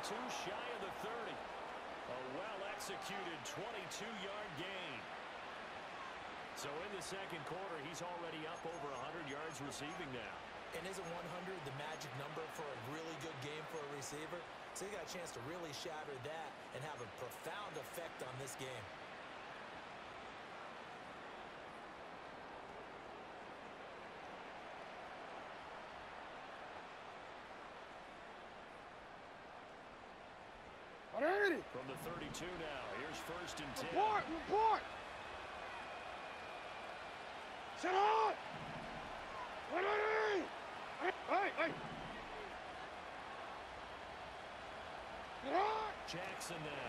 22 shy of the 30. A well-executed 22-yard gain. So in the second quarter, he's already up over 100 yards receiving now. And isn't 100 the magic number for a really good game for a receiver? So he got a chance to really shatter that and have a profound effect on this game. From the 32 now, here's 1st and 10. Report! Sit on! Hey! Jackson now.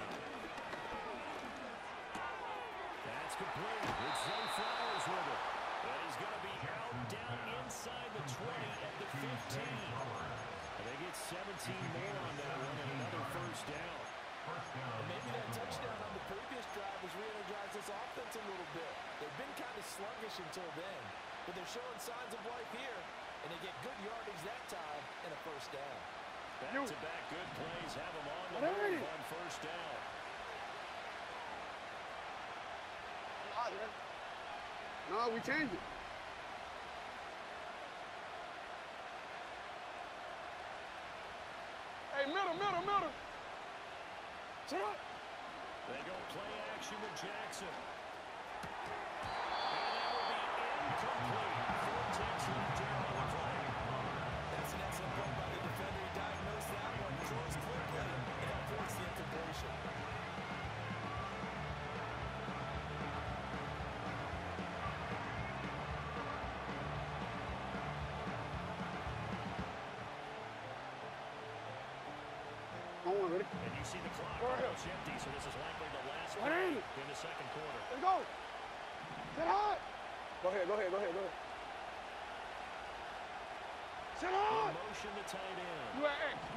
That's complete. It's Zay Flowers with it. And he's going to be out down inside the 20 at the 15. And they get 17 more on that one and another 1st down. And maybe that touchdown on the previous drive has re-energized this offense a little bit. They've been kind of sluggish until then, but they're showing signs of life here, and they get good yardage that time and a 1st down. Back-to-back good plays have them on the move on 1st down. No, we changed it. Hey, middle. Shut up. They go play action with Jackson. And that will be incomplete. 4 ticks left here on the play. That's an excellent play by the defender. He diagnosed that one, throws quickly, and avoids the incompletion. And you see the clock almost empty, so this is likely the last play in the second quarter. Let's go. Sit hot. Go ahead. Sit hot. Motion to tight end. You at X.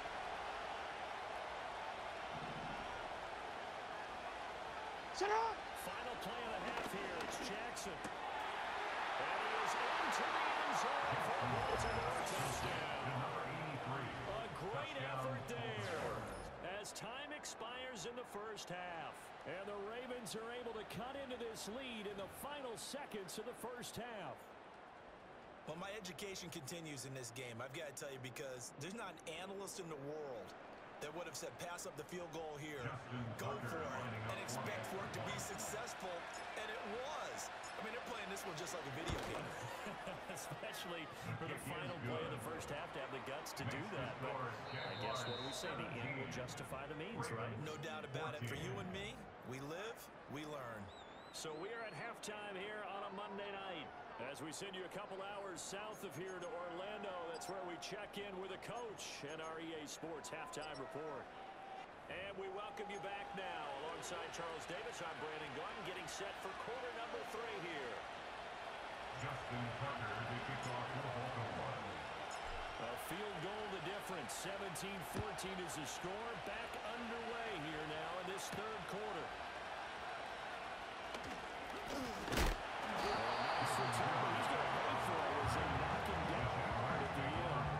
Sit hot. Final play of the half here. It's Jackson. And he is into the end zone for a Baltimore touchdown. A great effort there as time expires in the 1st half. And the Ravens are able to cut into this lead in the final seconds of the 1st half. Well, my education continues in this game, I've got to tell you, because there's not an analyst in the world that would have said pass up the field goal here, go for it, and expect for it to be successful, and it was. I mean, they're playing this one just like a video game. Especially for the final play of the 1st half to have the guts to do that. But I guess what do we say? The end will justify the means, right? No doubt about it. For you and me, we live, we learn. So we are at halftime here on a Monday night. As we send you a couple hours south of here to Orlando, that's where we check in with a coach and our EA Sports Halftime Report. And we welcome you back now. Alongside Charles Davis, I'm Brandon Gordon, getting set for quarter number 3 here. Justin Tucker, the kickoff for Baltimore. A field goal the difference. 17-14 is the score. Back underway here now in this 3rd quarter. Nice return. He's going to pay for it as they knock him down hard at the end.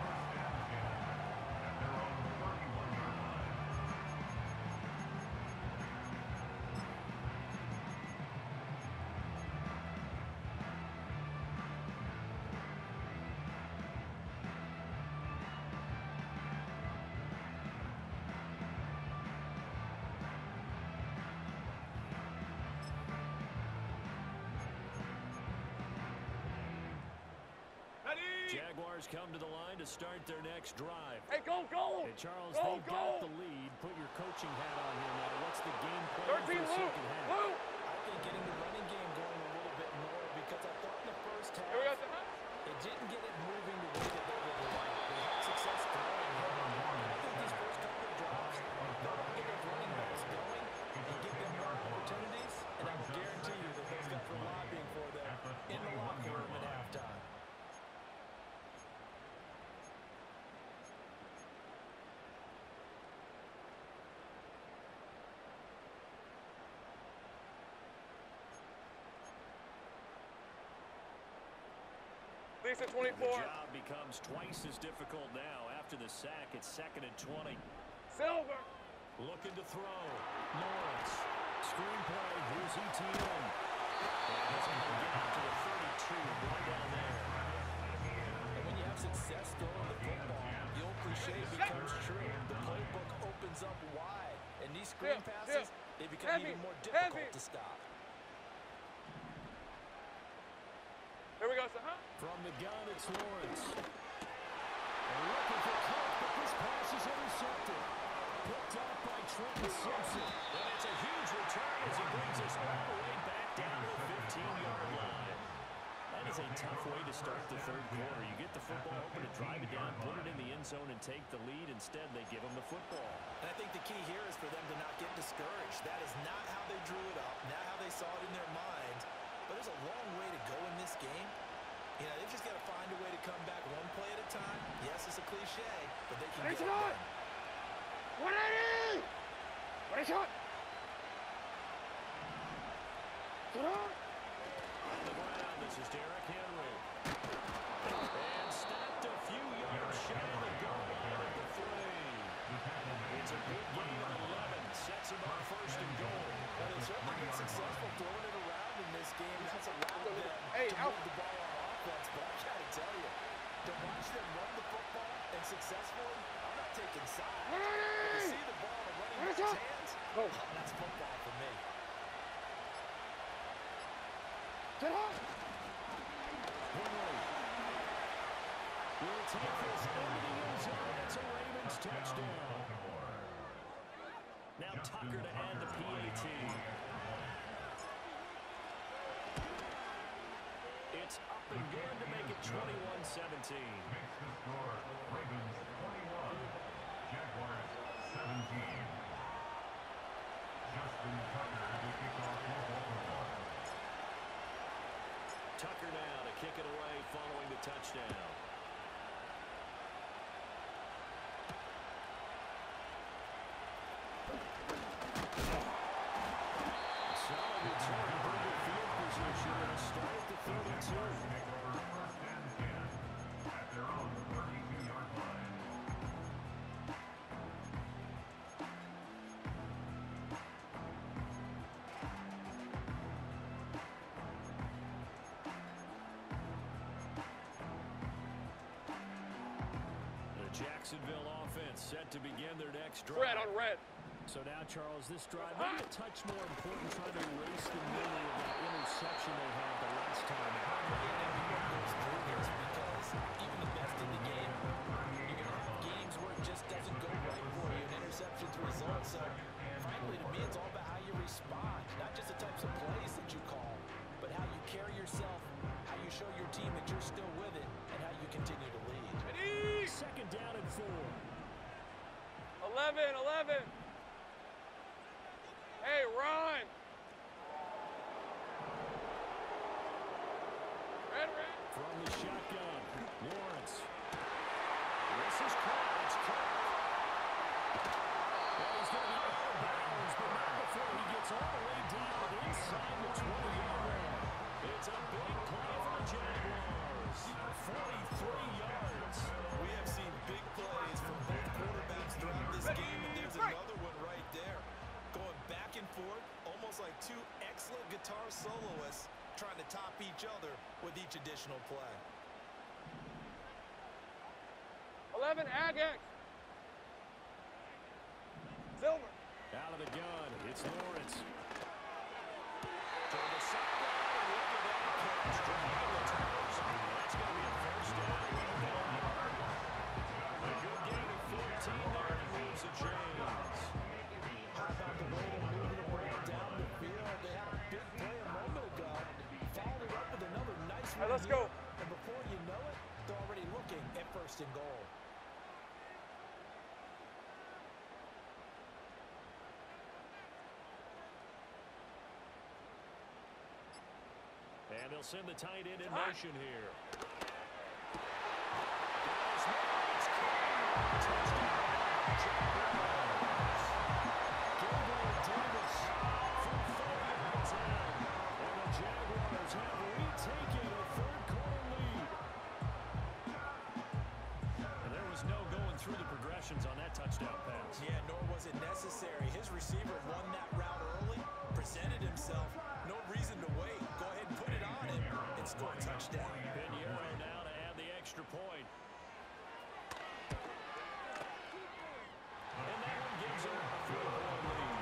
Jaguars come to the line to start their next drive. Hey, go. Hey, Charles, they've got the lead. Put your coaching hat on here now. What's the game plan for the second half? I think getting the running game going a little bit more, because I thought in the 1st half, it didn't get it moving the way that they would like. They had success throwing it. I think these first couple of drives, they'll get those running backs going and give them more opportunities, and I will guarantee you that those guys were lobbying for them in the locker room at halftime. Lisa, 24. The job becomes twice as difficult now. After the sack, it's 2nd and 20. Silver. Looking to throw. Lawrence. Screenplay. Here's ETN. And it's going to get out to the 32. Right down there. And when you have success throwing the football, the old cliche becomes true. The playbook opens up wide. And these screen passes, they become even more difficult to stop. Here we go, son. From the gun, it's Lawrence. And looking for Cook, but this pass is intercepted. Picked up by Trenton Simpson. And it's a huge return as he brings us all the way back down to the 15-yard line. That is a tough way to start the third quarter. You get the football open and drive it down, put it in the end zone, and take the lead. Instead, they give them the football. And I think the key here is for them to not get discouraged. That is not how they drew it up, not how they saw it in their minds. But there's a long way to go in this game. You know, they've just got to find a way to come back one play at a time. Yes, it's a cliche, but they can get it done. 180! What a shot! Sit on! On the ground, this is Derrick Henry. And snapped a few yards shy of the goal line at the 3. It's a good gain of 11. Sets him up first and goal. Well, they certainly been successful throwing it around in this game. That's allowed them to move the ball on offense. But I got to tell you, to watch them run the football and successfully, I'm not taking sides. To see the ball in a running back's hands, that's football for me. Sit on! Henry will take this into the end zone. It's a Ravens touchdown. Now Tucker to add the PAT. It's up and good to make it 21-17. Makes the score Ravens 21, Jaguars 17. Justin Tucker to kick off for Baltimore. Tucker now to kick it away following the touchdown. Solid return, good field position, and a start at the 32. Make over first and 10 at their own 32-yard line. The Jacksonville offense set to begin their next drive. Red on red. So now, Charles, this drive maybe a touch more important, trying to erase the memory of that interception they had the last time out. Because even the best in the game, you're going to have games where it just doesn't go right for you, and interceptions result. So, frankly, to me, it's all about how you respond, not just the types of plays that you call, but how you carry yourself, how you show your team that you're still with it, and how you continue to lead. Second down and 4. 11. Hey, run! Red. From the shotgun, Lawrence. This is caught. It's caught. Well, he's going to be out of bounds, but not before he gets all the way down inside the 20-yard line. It's a big play for the Jaguars. 43 yards. We have seen big plays from both quarterbacks throughout this game, and there's another one right there. Going back and forth, almost like two excellent guitar soloists trying to top each other with each additional play. 11, Agate. Silver. Out of the gun, it's Lawrence. To the sideline, look at that catch. Driving the toes. That's going to be a first down. A good gain of 14 there, and moves the chains. How about the way they're moving the ball down the field? They had a big play a moment ago. Followed it up with another nice one. Let's go. And before you know it, they're already looking at first and goal. And they'll send the tight end in motion here. through the progressions on that touchdown pass. Yeah, nor was it necessary. His receiver won that route early, presented himself. No reason to wait. Go ahead and put it on him and score a touchdown. Pinheiro now to add the extra point. And that one gives him a 4-point lead.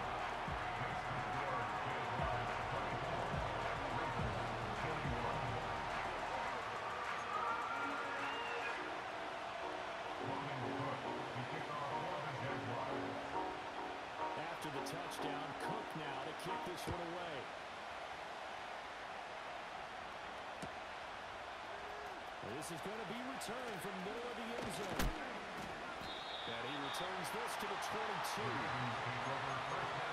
After the touchdown, Cook now to kick this one away. This is going to be returned from the middle of the end zone. And he returns this to the 22.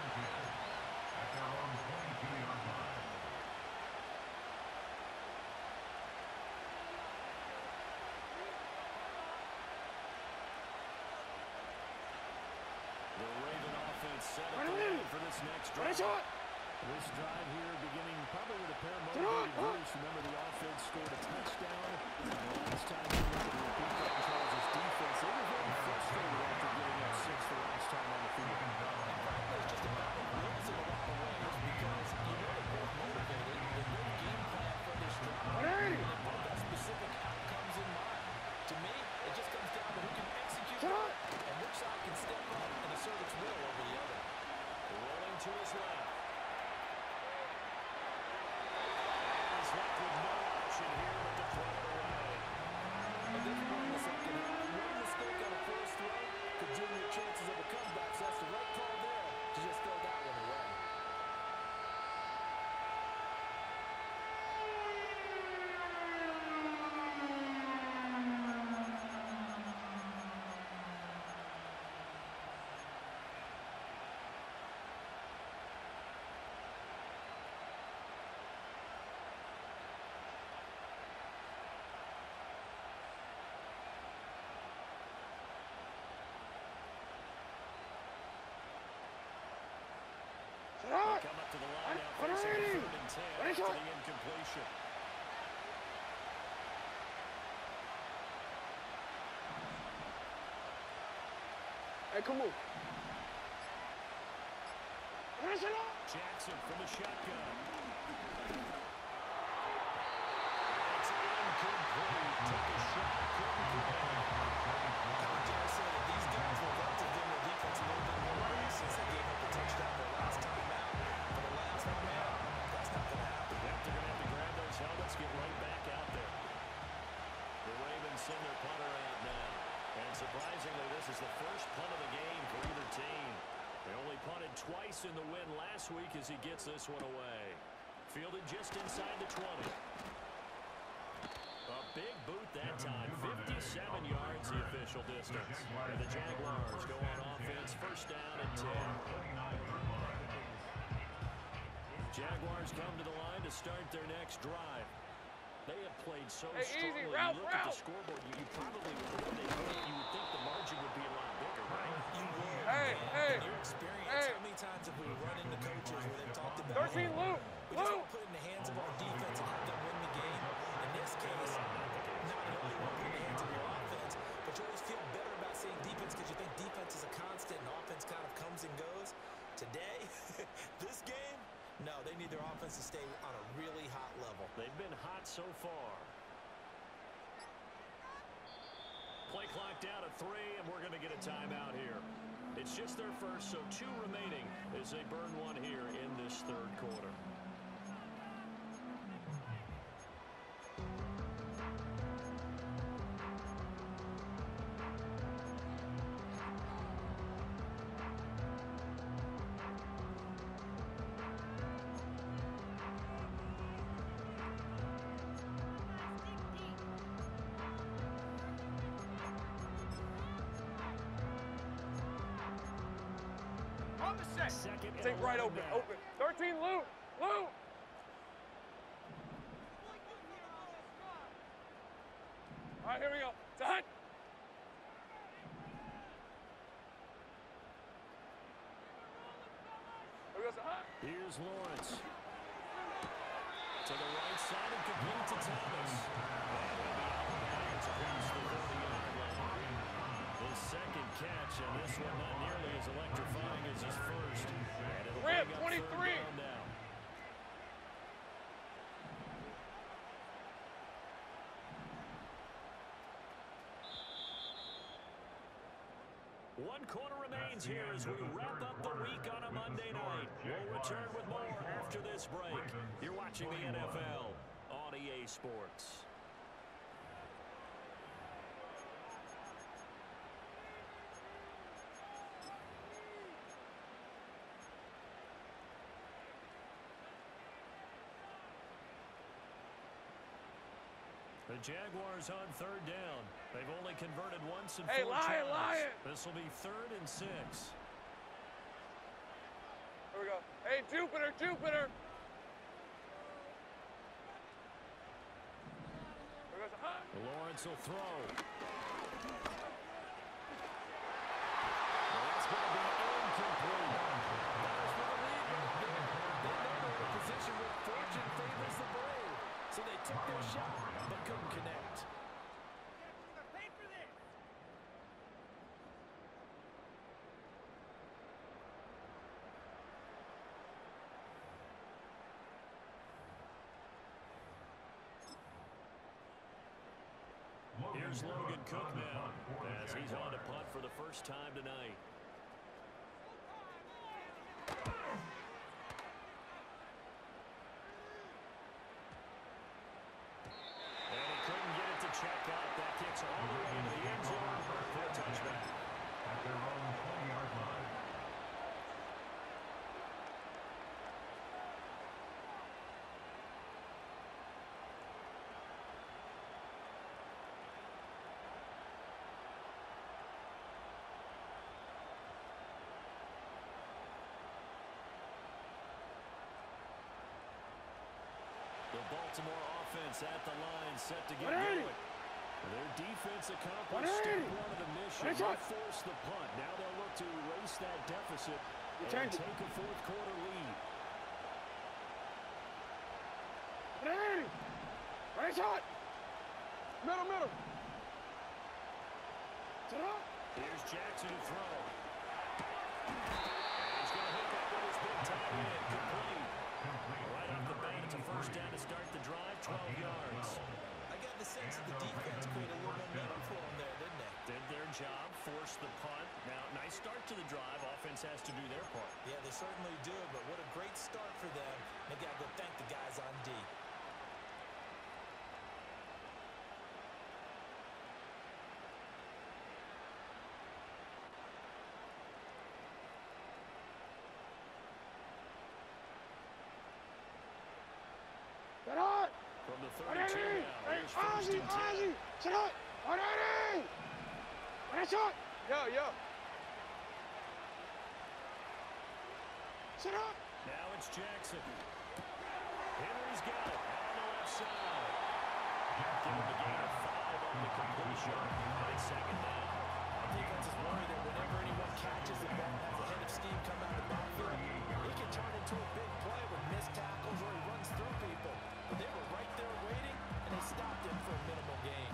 The Raven offense set up the line for this next drive. This drive here beginning probably with a pair of motivated groups. Remember, the offense scored a touchdown. And the last time we looked at the repeat Charles' defense, they were very frustrated after giving up 6 the last time on the field. And frankly, it's just a battle of wills in a lot of ways because you know they're both motivated. They good game plan for this drive. And they both got specific outcomes in mind. To me, it just comes down to who can execute and which side can step up and assert its will over the other. Rolling to his left. He's left with no option here but to throw it away. And then in the second half, one mistake on a first throw could doom your chances of a comeback. So that's the right call there to just throw that one away. They come up to the line now, facing a 3rd and 10 after the incompletion. Hey, come on. Jackson from the shotgun. It's incomplete. Took a shot, couldn't get it. Jerry said that these guys will want to give their defense a little bit more grace since they gave up a touchdown their last time out. For the last one, man, that's not going to happen. Yep, they're going to have to grab those helmets, get right back out there. The Ravens send their punter out now. And surprisingly, this is the first punt of the game for either team. They only punted twice in the win last week as he gets this one away. Fielded just inside the 20. A big boot that time, 57 yards the official distance. And the Jaguars go on offense, first down and 10. Jaguars come to the line to start their next drive. They have played so strongly. You look at the scoreboard, you probably would, you would think the margin would be a lot bigger, right? You would. In your experience, how many times have we run into coaches where they've talked about, we just want to put it in the hands of our defense and have them win the game? In this case, not only want to put it in the hands of your offense, but you always feel better about saying defense because you think defense is a constant and offense kind of comes and goes. Today, this game, no, they need their offense to stay on a really hot level. They've been hot so far. Play clock down to 3, and we're going to get a timeout here. It's just their first, so 2 remaining as they burn one here in this 3rd quarter. Second Take right open. 13, Lou. All right, here we go. Done. Here's Lawrence. To the right side and complete to Thomas. Across the 40-yard line. His second finish, and this one not nearly as electrifying as his first. And it'll Rip, bring up 23. third down now. One quarter remains here as we wrap up the week on a Monday night. We'll return with more after this break. You're watching the NFL on EA Sports. The Jaguars on third down. They've only converted once in 4 tries. This will be 3rd and 6. Here we go. Hey, Jupiter, Jupiter. Here goes the hunt. Lawrence will throw. Well, that's going to be incomplete. That was for the lead right there. They know they're in a position where fortune favors the brave. So they took their shot, but couldn't connect. Here's Logan Cook now as he's on to punt for the first time tonight. And he couldn't get it to check out. That kicks all the way into the end zone for a touchback. At their own 20-yard line. The Baltimore offense at the line, set to get going. Their defense accomplished step one of the mission. They force the punt. Now they'll look to erase that deficit and take a fourth quarter lead. Middle. Here's Jackson to throw. And he's going to hook up with his big tight end. Complete. Right off the bat, it's a first down to start the drive, 12 yards. I got the sense that the defense created a little momentum for them there, didn't they? Did their job, forced the punt. Now, nice start to the drive. Offense has to do their part. Yeah, they certainly do, but what a great start for them. They got to go thank the guys on D. From the 32 now, here's first and 10. Now it's Jackson. Henry's got it on the left side. Give him a gain of 5 on the completion. And it's second down. Our defense is worried that whenever anyone catches the ball, has a head of steam come out of the backfield, he can turn into a big play with missed tackles or he runs through people. But they were right there waiting, and they stopped him for a minimal gain.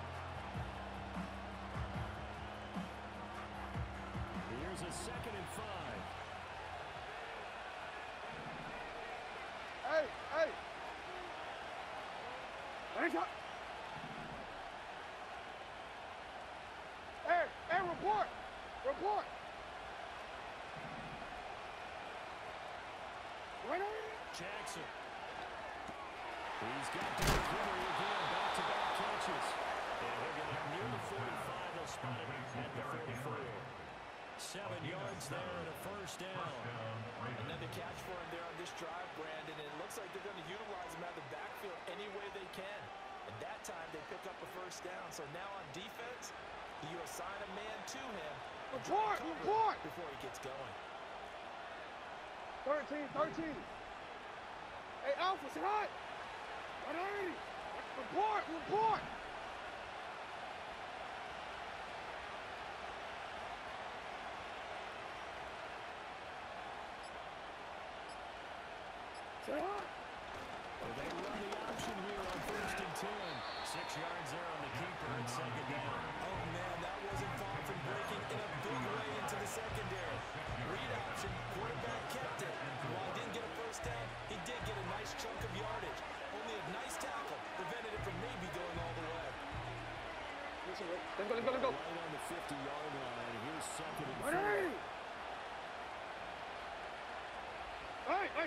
Here's a 2nd and 5. Report. Jackson. He's got Derrick Henry again, back-to-back catches. And he'll get it near the 45. They'll spot it at the 44. 7 yards there and a first down. Another catch for him there on this drive, Brandon. And it looks like they're going to utilize him out of the backfield any way they can. And that time they pick up a first down. So now on defense, you assign a man to him. Report. Before he gets going. 13. Hey, Alpha, sit hot. 180. Report. Sit hot. Well, they run the option here on 1st and 10. 6 yards there on the keeper and second down. Oh, man, that wasn't far from breaking in a big way Let's go. Right on the 50-yard line. Here's second and 4. Hey.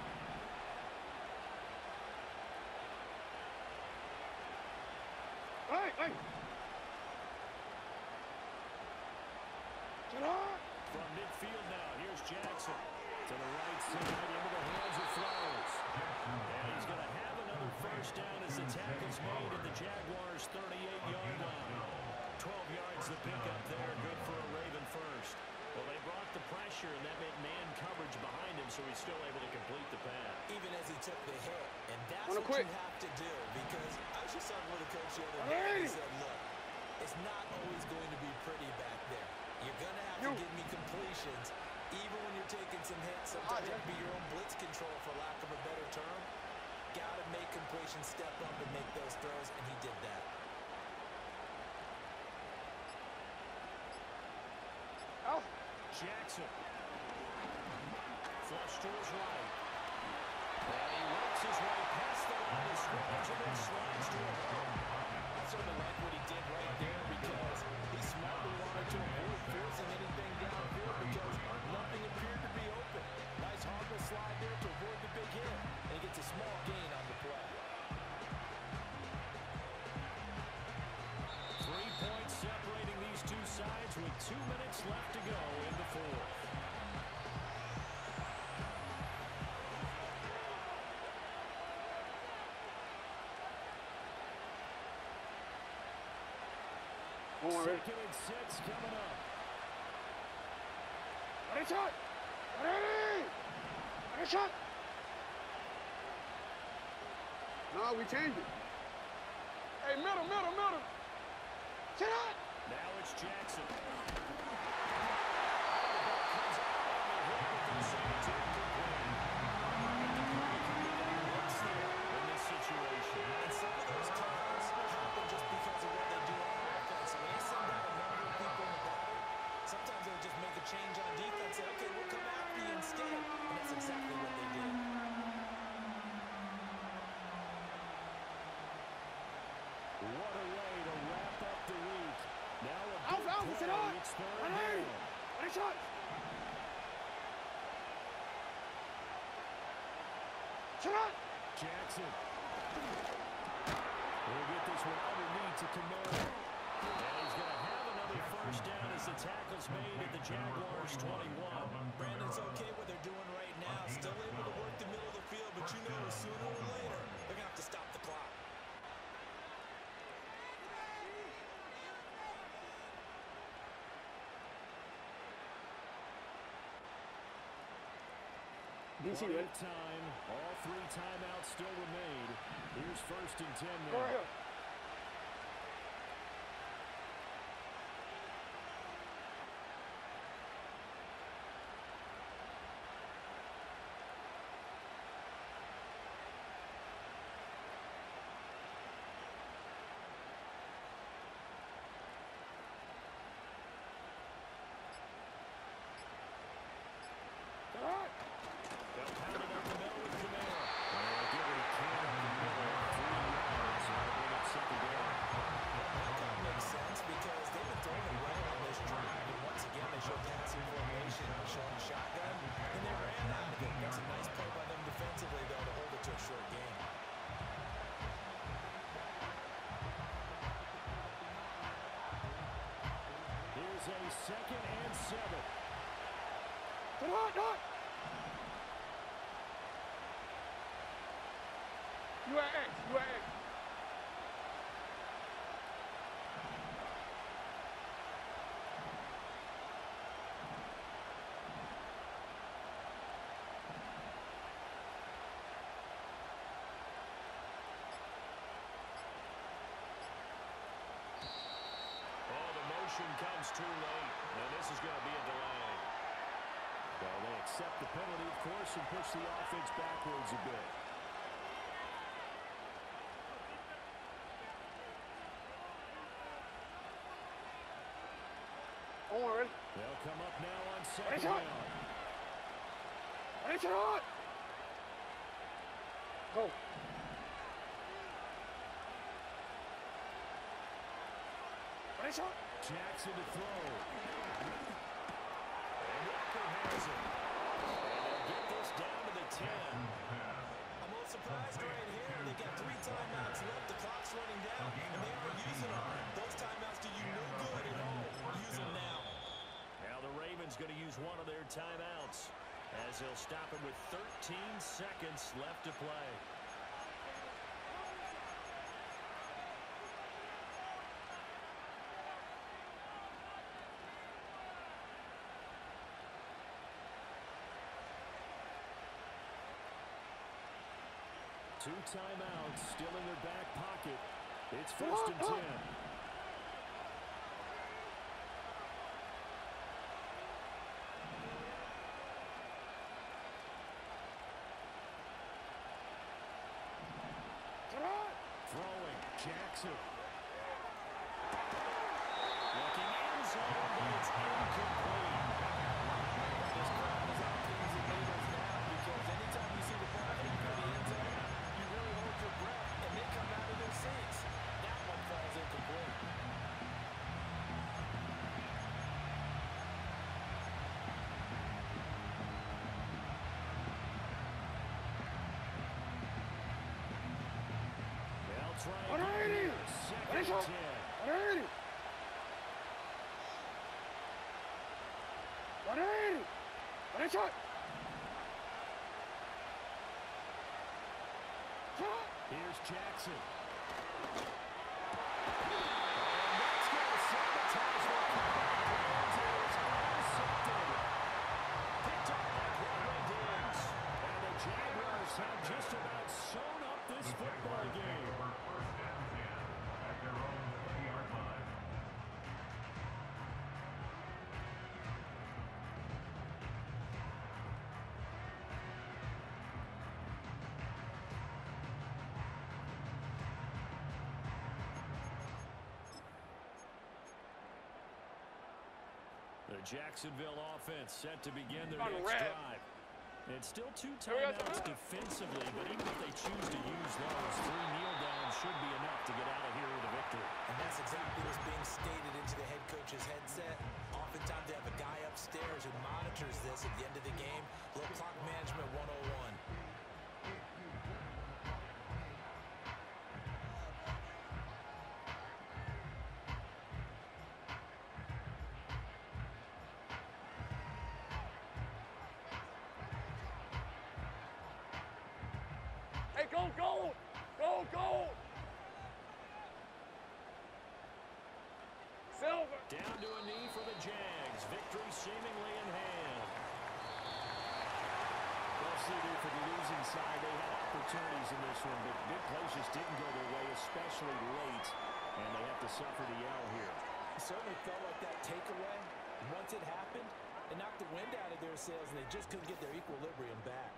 From midfield now, here's Jackson. To the right side, into the hands of Flowers. And he's going to have another first down as the tackle's made at the Jaguars' 38-yard line. 12 yards to pick up there, good for a Raven first. Well, they brought the pressure, and that meant man coverage behind him, so he's still able to complete the pass. Even as he took the hit. And that's what you have to do, because I was just talking with a coach the other day, and he said, look, it's not always going to be pretty back there. You're going to have to give me completions, even when you're taking some hits. Sometimes you have to be your own blitz control, for lack of a better term. Got to make completions, step up and make those throws, and he did that. Jackson. Flush to his right. And he works his way past the line of scrimmage and then slides to a hole. I certainly like what he did right there, because he smartly wanted to avoid forcing anything downfield, because nothing appeared to be open. Nice hobble slide there to avoid the big hit, and he gets a small gain on the play. 3 points separating these two sides with 2 minutes left to go in the fourth. Second and 6 coming up. Ready, shot. No, we changed it. Hey, middle. Sit out. Now it's Jackson. Change on defense, say, okay, we'll come after you instead. And that's exactly what they did. What a way to wrap up the week. Now a big Alpha, sit play. on. It's third down. Ready, shot. Jackson. We'll get this one underneath to Kamara. And he's going to have another first down as the tackle's made at the Jaguars' 21. Brandon, it's okay what they're doing right now. Still able to work the middle of the field, but you know sooner or later they're going to have to stop the clock. DC, Plenty of time. All 3 timeouts still remain. Here's first and 10 now. Go right here. They'll pound it up the middle with Kamara. They'll give it a can up the middle. 3 yards. That'll bring it second down. That kind of makes sense, because they've been throwing it well on this drive. And once again, they showed passing formation, showing shotgun, and they ran out of it. That's a nice play by them defensively, though, to hold it to a short game. Here's a second and 7. Come on. You are X. Comes too late. Now this is going to be a delay. Well, they accept the penalty, of course, and push the offense backwards a bit. Owen. They'll come up now on second down. Ready, shot. Go. Jackson to throw. And Walker has it. And they'll get this down to the 10. I'm a little surprised right here. They got 3 timeouts left. The clock's running down, and they are using them. Those timeouts do you no good at all. Use them now. Now the Ravens going to use one of their timeouts as they'll stop it with 13 seconds left to play. Two timeouts still in their back pocket. It's 1st and 10. Throwing, Jackson. Looking end zone, but it's incomplete. This crowd is on pins and needles now because anytime you see the ball hit the end zone, you really hold your breath, and they come out of their seats. That one falls incomplete. They'll try again. 2nd and 10. Here's Jackson. And that's going to sabotage their comeback. Plans is intercepted. Picked up by Broadway Diggs. And the Jaguars have just about sewn up this football game. Over 1st and 10 at their own 30-yard line. The Jacksonville offense set to begin their next drive. It's still 2 timeouts defensively, but even if they choose to use those, 3 kneel downs should be enough to get out of here with a victory. And that's exactly what's being stated into the head coach's headset. Oftentimes they have a guy upstairs who monitors this at the end of the game. Little clock management 101. Hey, go, go! Go, go! Silver! Down to a knee for the Jags. Victory seemingly in hand. Well, CD, for the losing side, they had opportunities in this one, but big plays just didn't go their way, especially late, and they have to suffer the L here. It certainly felt like that takeaway. Once it happened, it knocked the wind out of their sails, and they just couldn't get their equilibrium back.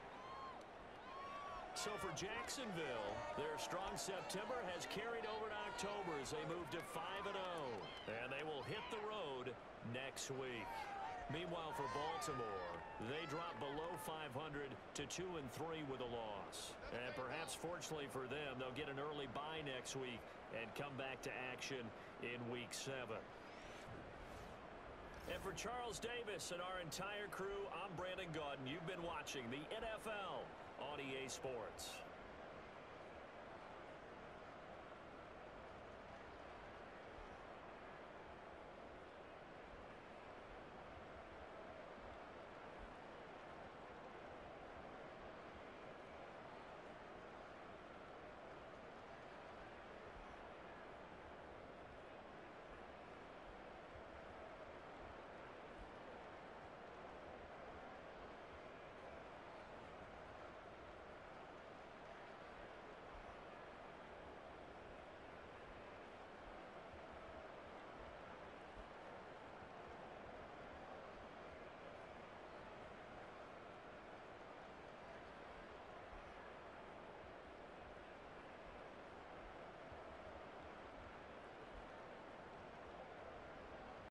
So for Jacksonville, their strong September has carried over to October as they move to 5-0. And they will hit the road next week. Meanwhile, for Baltimore, they drop below 500 to 2-3 with a loss. And perhaps fortunately for them, they'll get an early bye next week and come back to action in Week 7. And for Charles Davis and our entire crew, I'm Brandon Gaudin. You've been watching the NFL on EA Sports.